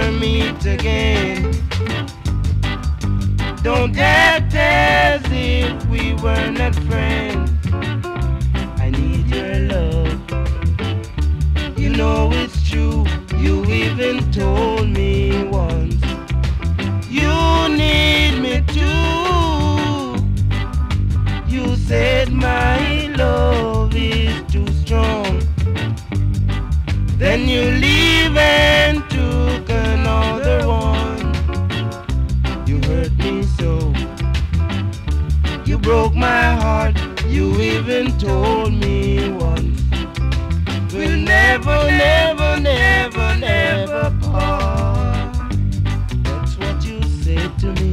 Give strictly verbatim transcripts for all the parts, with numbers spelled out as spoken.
ever meet again, don't act as if we were not friends. I need your love. You know it's true, you even told me once. You need me too. You said my love is too strong. Then you leave and took another one. You hurt me so. You broke my heart. You even told me once, we'll never, never, never, never part. That's what you said to me.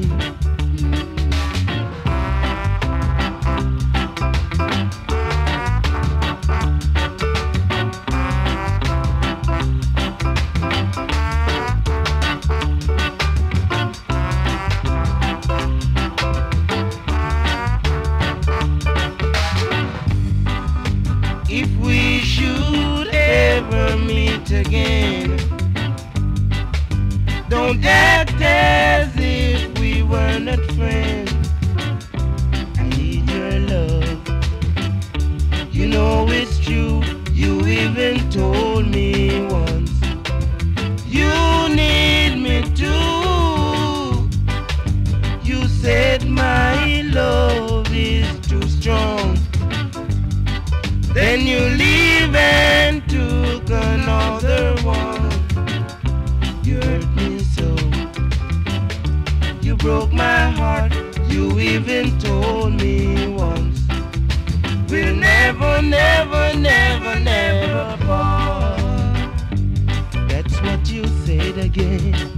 If we should ever meet again, don't act as if we were not friends. I need your love. You know it's true, you even told me once. You need me too. You said my love is too strong. Then you leave and took another one. You hurt me so. You broke my heart. You even told me once, we'll never, never, never, never part. That's what you said again.